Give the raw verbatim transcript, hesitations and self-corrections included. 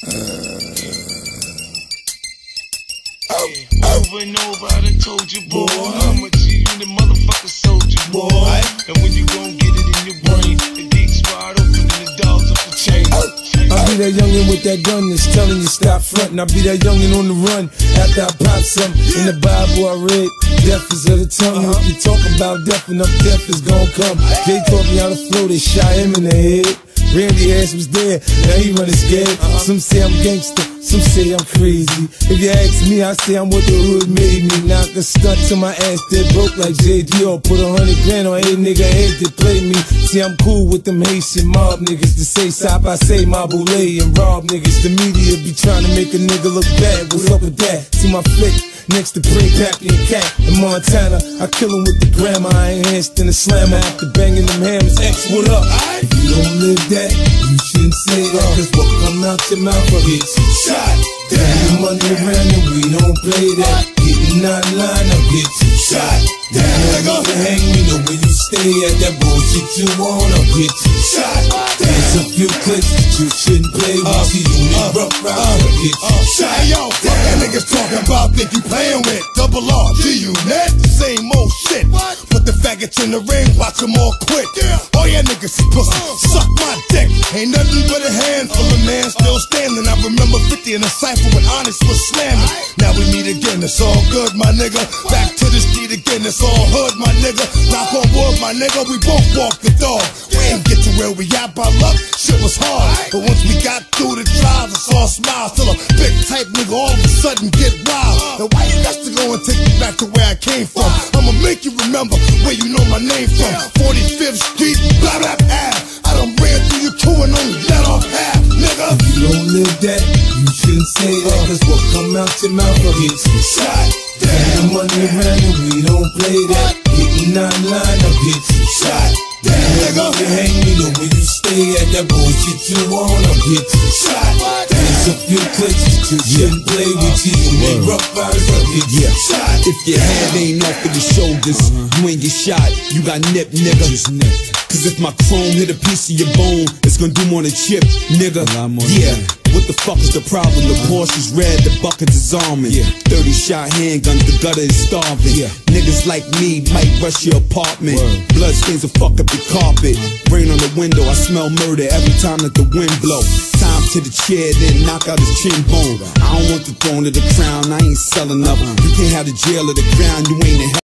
Over and over, I done told you, boy, how much you and the motherfucker sold you, boy. And when you gon' get it in your brain, the geeks wide open and the dogs up the chain. I'll be that youngin' with that gun that's telling you stop frontin'. I'll be that youngin' on the run after I pop something. In the Bible I read, death is of the tongue. If you talk about death, enough death is gon' come. They taught me how to flow, they shot him in the head. Randy ass was there, now he running scared. Some say I'm gangster, some say I'm crazy. If you ask me, I say I'm what the hood made me. Knock a stunt to my ass that broke like J D or put a hundred grand on any nigga head that play me. See, I'm cool with them Haitian mob niggas to say sop, I say my boule and rob niggas. The media be trying to make a nigga look bad. What's up with that? See my flick next to Pray Pappy and Cat in Montana. I kill him with the grandma, I enhanced in the slammer after banging them hammers. X, what up? If you don't live that, you shouldn't say that, cause what come out your mouth will get you shot. Getting money around and we don't play that. Getting out of line, I'll get you shot. Damn, nigga, you hang me, know where you stay at. That bullshit you want, I'll get you shot. There's a few clicks that you shouldn't play with. You need rough route, I'll get you shot. Hey yo, fuck that niggas talking about think you playing with Double R, G-Unit, the same old shit. Put the faggots in the ring, watch them all quit. All ya niggas is pussy, suck my dick. Ain't nothing but a handful of man still standing. I remember fifty in a cypher when Honest was slamming. Now we meet again, it's all good, my nigga. Back to the street again, it's all hood, my nigga. Knock on wood, my nigga, we both walk the dog. We ain't get to where we at by luck, shit was hard. But once we got through the trials, it's all smiles. Till a big type nigga all of a sudden get wild. Now why you got to go and take me back to where I came from? I'ma make you remember where you know my name from. forty-fifth Street, blah blah blah. I done ran through your crew and only let off half, nigga. If you don't live that, you shouldn't say that, cause what come out your mouth will get you shot. Getting money around and we don't play that. Getting out of line, I'll get you shot. Damn, nigga, you hang me, know where you stay at. That bullshit you want, I'll get you shot. There's a few clicks that you shouldn't play with. You make rough riders, I'll get you shot. If your head ain't off of the shoulders, you ain't get shot. You got nip, nigga. Cause if my chrome hit a piece of your bone, it's gonna do more than chip, nigga. Yeah. What the fuck is the problem? The Porsche's red, the buckets is arming. Yeah. thirty shot handguns, the gutter is starving. Yeah. Niggas like me might rush your apartment. Word. Blood stains will fuck up your carpet. Uh-huh. Rain on the window, I smell murder every time that the wind blow. Time to the chair, then knock out his chin bone. I don't want the throne or the crown, I ain't selling up. You can't have the jail or the ground, you ain't in hell.